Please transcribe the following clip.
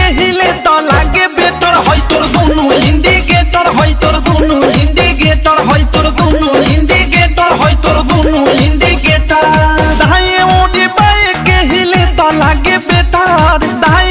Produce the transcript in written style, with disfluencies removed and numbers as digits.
हिले तो लागे बेटर होय तोर दोनों इंडिकेटर होय तोर दोनों इंडिकेटर होय तोर दोनों इंडिकेटर होय तोर दोनों इंडिकेटर दाएं ओडी बाएं के हिले तो लागे बेटर दाएं